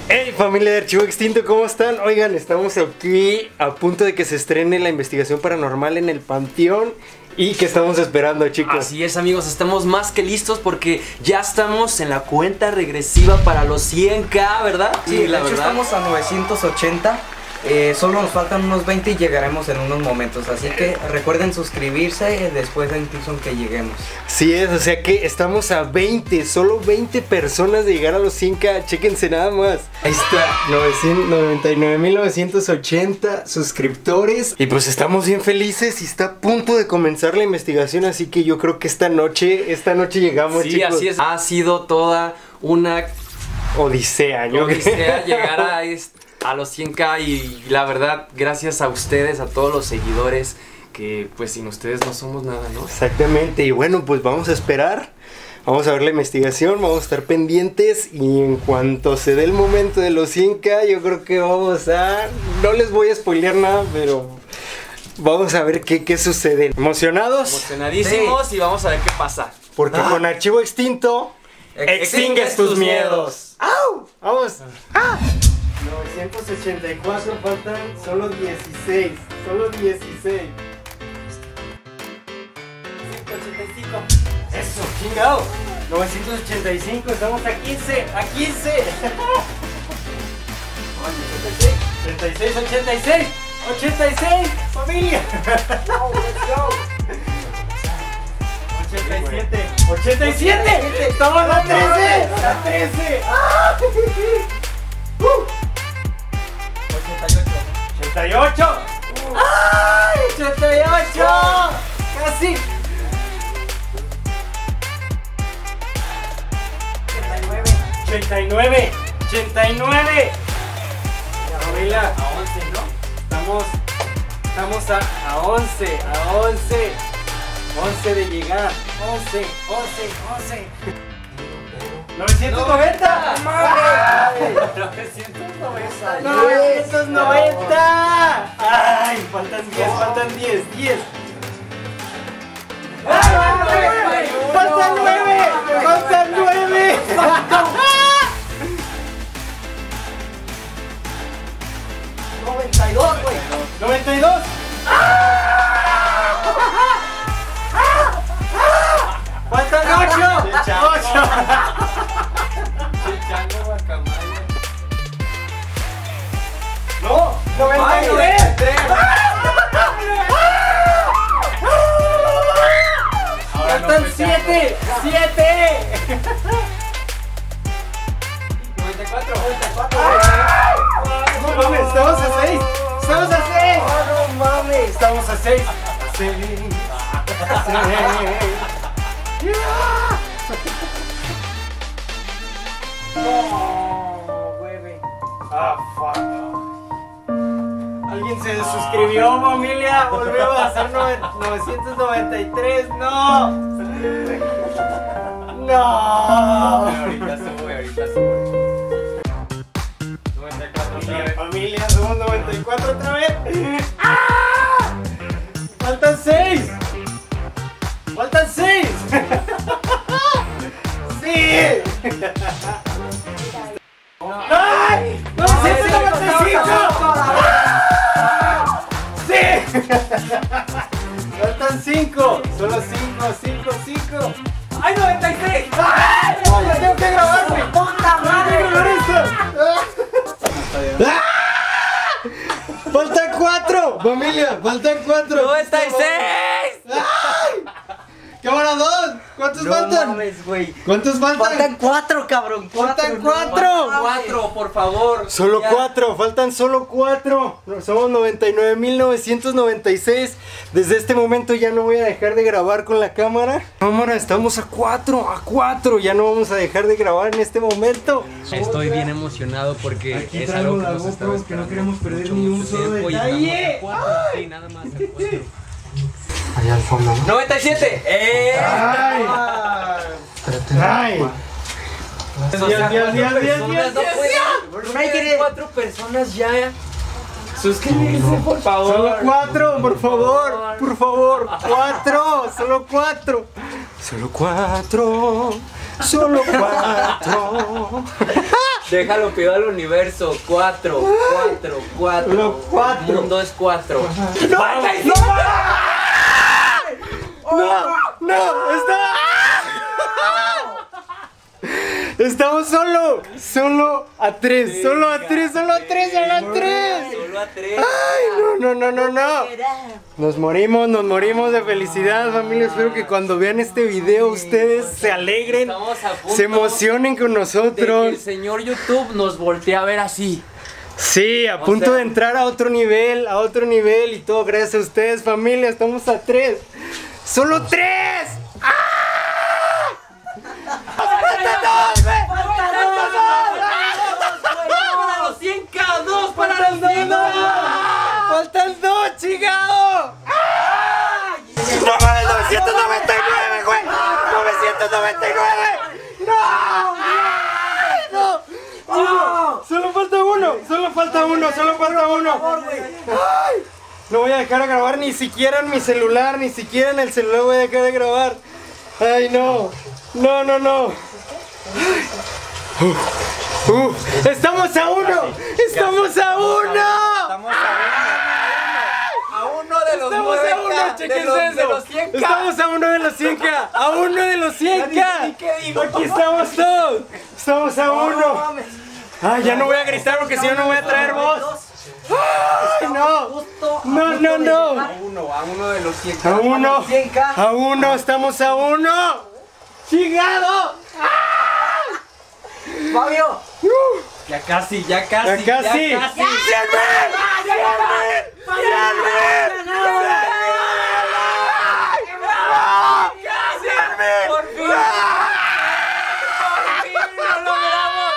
Hey familia de Archivo Extinto, ¿cómo están? Oigan, estamos aquí a punto de que se estrene la investigación paranormal en el Panteón. ¿Y qué estamos esperando, chicos? Así es, amigos, estamos más que listos porque ya estamos en la cuenta regresiva para los 100K, ¿verdad? Sí, la verdad estamos a 980. Solo nos faltan unos 20 y llegaremos en unos momentos. Así que recuerden suscribirse después de incluso que lleguemos. Sí es, o sea que estamos a 20, solo 20 personas de llegar a los 100K. Chéquense nada más. Ahí está, 99.980 suscriptores. Y pues estamos bien felices y está a punto de comenzar la investigación. Así que yo creo que esta noche llegamos, sí, chicos. Sí, así es. Ha sido toda una odisea, llegar a los 100K y la verdad, gracias a ustedes, a todos los seguidores, que pues sin ustedes no somos nada, ¿no? Exactamente, y bueno, pues vamos a esperar, vamos a ver la investigación, vamos a estar pendientes y en cuanto se dé el momento de los 100K, yo creo que vamos a... No les voy a spoilear nada, pero vamos a ver qué sucede. ¿Emocionados? Emocionadísimos, sí. Y vamos a ver qué pasa. Porque con Archivo Extinto, extingues tus miedos. ¡Au! ¡Vamos! ¡Ah! 984, faltan solo 16. Solo 16. 185. Eso, chingado. 985, estamos a 15. A 15. 86, 86. 86, familia. 87. 87. Estamos a 13. A 13. 88. ¡Ay! 88. Casi. 89. 89. Familia, a 11, ¿no? Estamos a 11. A 11. 11 de llegar. 11. 990. ¡Madre! 990. ¡Ay! Faltan 10, faltan 10, 10. ¡Ay! ¡Faltan 9! ¡Faltan 9! 92, güey. 92. ¡Faltan 8! 8. No, 99. Faltan 7. 7. 94. No mames, estamos a 6. Estamos a 6. No mames, estamos a 6. 6. No, güey. Ah, fuck. Alguien se suscribió, familia. Volvemos a hacer 993. No. No. Ahorita sube. 94 otra vez. Familia, somos 94 otra vez. ¡Ah! Faltan 6. Faltan 6. ¡Sí! ¡Ay! ¡995! ¡Sí! Faltan 5. Solo 5. ¡Ay, 96! ¡Ay! ¡Ya tengo que grabarme! ¡Puta madre! ¡Faltan 4! ¡Familia! ¡Faltan 4! ¡96! ¡Cámara 2! ¿Cuántos faltan? Mames, güey. ¿Cuántos faltan? Faltan 4, cabrón. ¡Faltan 4! 4, por favor. Solo Ya. 4, faltan solo 4. Somos 99.996. Desde este momento ya no voy a dejar de grabar con la cámara. Cámara, estamos a 4. Ya no vamos a dejar de grabar en este momento. Estoy bien emocionado porque Aquí es algo que traigo la nos estaba GoPro, que no esperando queremos perder mucho ni un solo tiempo y detalle. estamos a 4, sí, nada más a 4. Allá al fondo. 97. ¡Ay! ¡Ay! Diez. 4 personas ya. Suscríbete, por favor. Solo 4, por favor. Por favor. 4. Solo 4. Solo 4. Solo 4. Déjalo, pido al universo. 4, 4, 4. Lo 4. El mundo es 4. No, estamos solo a 3, solo a 3. Solo a 3. Ay, no. Nos morimos de felicidad, familia. Espero que cuando vean este video ustedes se alegren, Estamos a punto se emocionen con de que nosotros. el señor YouTube nos voltee a ver así. Sí, a punto de entrar a otro nivel y todo gracias a ustedes, familia. Estamos a 3. ¡Solo 3! ¡Ah! ¡Para los 100K! ¡2 para los 100K! ¡Faltan 2, chingado! ¡No mames, 999, güey! ¡999! ¡No! ¡No! Solo falta uno. ¡Ay! No voy a dejar de grabar ni siquiera en mi celular, ni siquiera en el celular voy a dejar de grabar. ¡Ay, no! ¡No! ¡Estamos a 1! ¡Estamos a 1! A uno de los Estamos a 1, 9K, chequense eso. de los 100K. Estamos a 1 de los 100K. A 1 de los 100K. Aquí estamos todos. Estamos a 1. Ay, ya no voy a gritar porque si no, no voy a traer voz. Ay, no. No. A uno de los 100K. A 1. Estamos a 1. ¡Chingado! Fabio. Ya casi. ¡Ya casi! ¡100,000! ¡Por fin! ¡Lo logramos!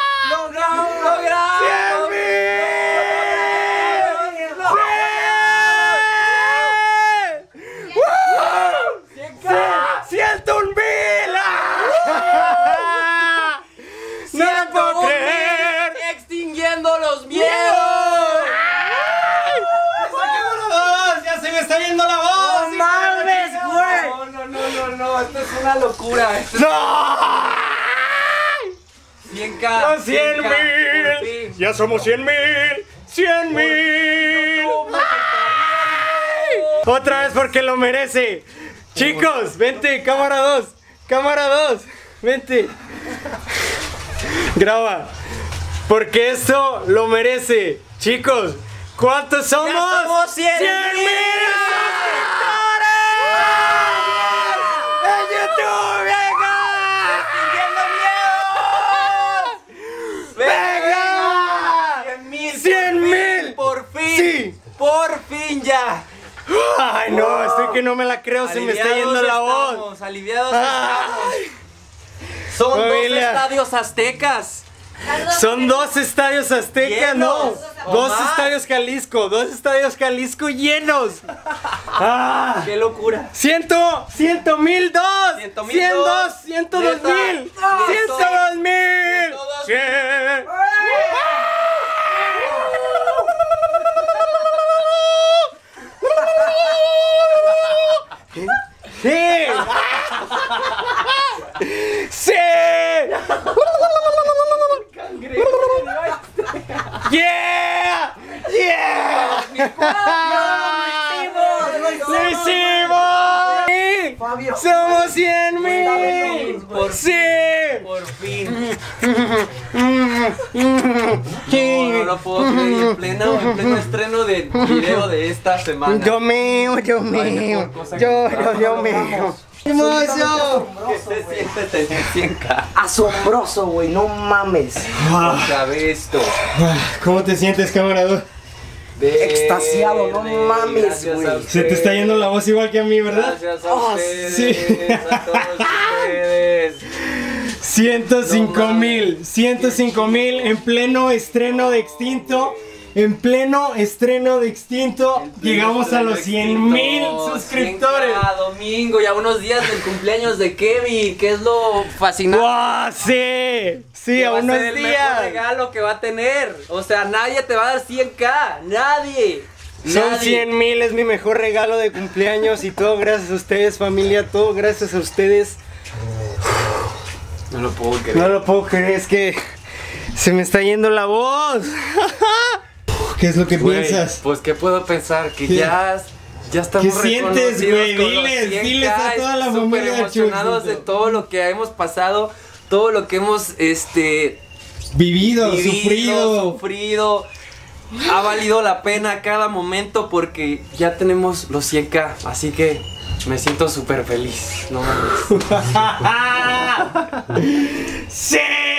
¡No lo puedo creer! ¡Extinguiendo los miedos! ¡Ya se me está yendo la voz! ¡No mames, güey! No, esto es una locura. ¡No! 100K. 100,000. Ya somos 100,000. 100,000. Otra vez porque lo merece. Chicos, vente, cámara 2. Cámara 2. Vente. Graba. Porque eso lo merece. Chicos, ¿cuántos somos? ¡Ya somos 100,000! ¡En YouTube, venga! ¡Venga! 100,000. ¡Por fin! Sí. ¡Por fin ya! Ay, no, estoy que no me la creo, se me está yendo la voz. Aliviados estamos. Ay, Son familia. 2 estadios aztecas. son 2 estadios aztecas, no. Llenos. O 2 más. estadios Jalisco, 2 estadios Jalisco llenos. Ah. ¡Qué locura! 100,000 dos. 100,000 102,000. 102,000. 100. ¡Sí! ¡Sí! ¡Yeah! ¡Yeah! ¡Lo hicimos! ¡Sí! Fabio. ¡Somos 100,000! Por ¡Sí! Por fin. Sí. No lo puedo creer. En pleno estreno de video de esta semana. Dios mío. Dios mío. ¡Hermoso! ¿Qué se siente tener 100K? Asombroso, güey, no mames. Otra vez esto. ¿Cómo te sientes, camarada? Extasiado, no mames, Gracias güey. a Se te está yendo la voz igual que a mí, ¿verdad? Gracias a Oh, ustedes, sí. a todos ustedes. 105,000 en pleno estreno de Extinto. En pleno estreno de Extinto, llegamos a los 100,000 suscriptores. 100K, domingo y a unos días del cumpleaños de Kevin, que es lo fascinante. ¡Wow! Sí, sí, Que a va unos ser el mejor días. regalo que va a tener. O sea, nadie te va a dar 100K. Nadie. Son Nadie. 100,000, es mi mejor regalo de cumpleaños y todo gracias a ustedes, familia, todo gracias a ustedes. No lo puedo creer. No lo puedo creer, es que Se me está yendo la voz. ¿Qué es lo que Güey, piensas? pues, ¿qué puedo pensar? Que ¿Qué? ya estamos ¿Qué sientes, reconocidos güey? con los Diles, 100K, diles a toda la súper familia de emocionados de Archivo todo lo que hemos pasado, todo lo que hemos, Vivido, vivido, sufrido. Ha valido la pena cada momento porque ya tenemos los 100K, así que me siento súper feliz. No mames. ¡Sí!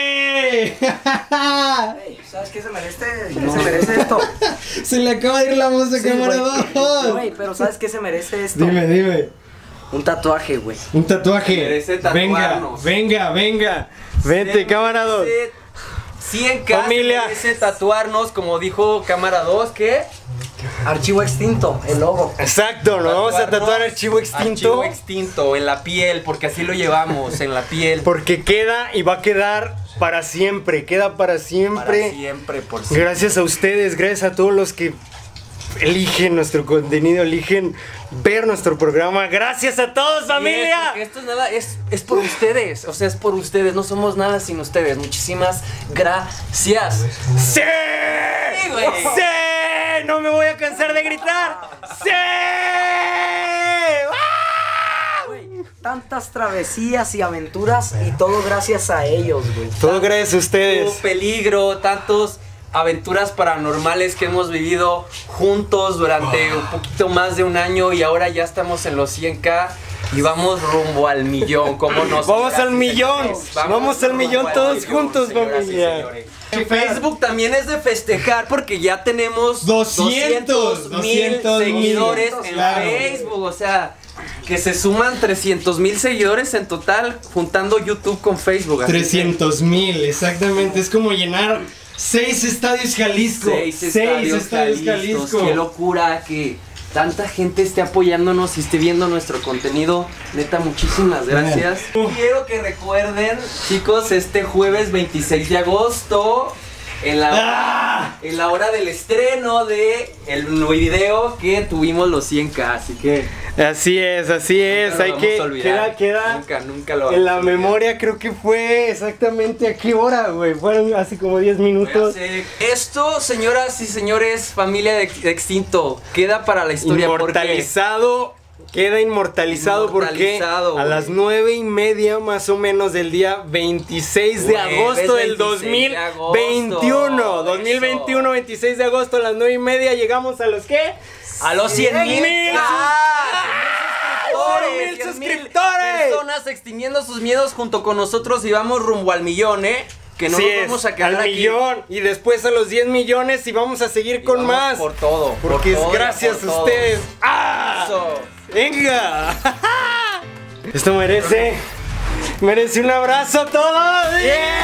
¿Sabes qué se merece? Se merece esto. Se le acaba de ir la voz de Sí, cámara güey. 2. Güey, pero ¿sabes qué se merece esto? Dime. Un tatuaje, güey. Un tatuaje. Merece Venga, tatuarnos. venga. Vente, cámara 2. 100K Familia. se merece tatuarnos, como dijo cámara 2, ¿qué? Archivo extinto, el logo. Exacto, nos vamos a tatuar Archivo Extinto. Archivo extinto en la piel, porque así lo llevamos, en la piel. Porque queda y va a quedar para siempre. Queda para siempre. Para siempre, por siempre. Gracias a ustedes, gracias a todos los que eligen nuestro contenido, eligen ver nuestro programa. Gracias a todos, familia. Porque esto es nada, es por ustedes, o sea, es por ustedes, no somos nada sin ustedes. Muchísimas gracias. ¡Sí! güey. ¡Sí! No me voy a cansar de gritar. ¡Sí! ¡Ah! Güey, tantas travesías y aventuras y todo gracias a ellos, güey. Todo gracias a ustedes. Tanto peligro, tantos aventuras paranormales que hemos vivido juntos durante un poquito más de un año y ahora ya estamos en los 100K y vamos rumbo al millón. ¿Cómo no? Vamos al millón. Vamos al millón rumbo todos millón, juntos, señoras y familia. señores. En Facebook también es de festejar porque ya tenemos 200,000 seguidores en claro. Facebook, o sea, que se suman 300,000 seguidores en total juntando YouTube con Facebook. así que 300,000, exactamente. Es como llenar 6 estadios Jalisco. 6 estadios Jalisco. Qué locura que tanta gente esté apoyándonos y esté viendo nuestro contenido. Neta, muchísimas gracias. Quiero que recuerden, chicos, este jueves 26 de agosto en la hora del estreno de el video que tuvimos los 100K, así que Así es, nunca hay lo que vamos a olvidar. queda nunca lo en la vamos a olvidar. memoria. Creo que fue exactamente a qué hora, güey. Fueron hace como 10 minutos. Esto, señoras y señores, familia de Extinto, queda para la historia. Inmortalizado. Queda inmortalizado porque Inmortalizado, a las 9:30 más o menos del día 26 de agosto del 26 de agosto. 2021. 2021, 26 de agosto a las 9:30 llegamos a los ¿qué? A los 100,000 suscriptores. Personas extinguiendo sus miedos junto con nosotros y vamos rumbo al millón, que no Sí nos es, vamos a quedar al aquí. millón y después a los 10 millones y vamos a seguir Y con vamos más. por todo. Porque por es todo y gracias por a todo. ustedes. ¡Ah! Eso. ¡Venga! Esto merece un abrazo a todos.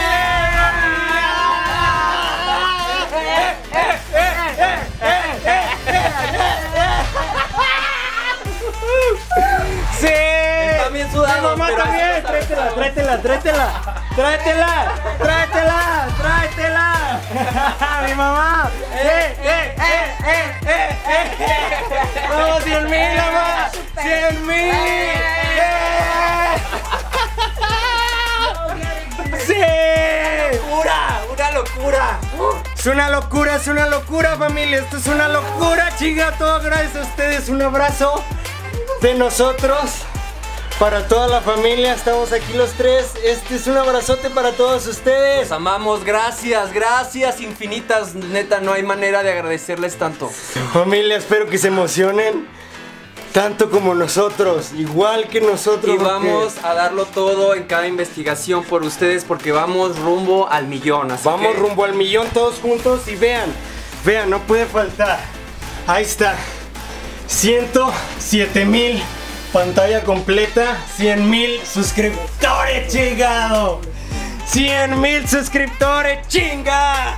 ¡Sí! Está bien sudado, Mi mamá pero también. así lo sabes. Tráetela. Mi mamá. ¡Vamos, 100,000, mamá! ¡100,000! ¡Sí! Una locura. Es una locura, familia. Esto es una locura, chinga. Todo gracias a ustedes. Un abrazo de nosotros para toda la familia. Estamos aquí los tres. Este es un abrazote para todos ustedes. Los amamos, gracias infinitas. Neta, no hay manera de agradecerles tanto. Familia, espero que se emocionen tanto como nosotros, igual que nosotros. Y porque vamos a darlo todo en cada investigación por ustedes porque vamos rumbo al millón. Así vamos que rumbo al millón todos juntos y vean, no puede faltar. Ahí está. 107,000 pantalla completa, 100,000 suscriptores, chingado. 100,000 suscriptores, chinga.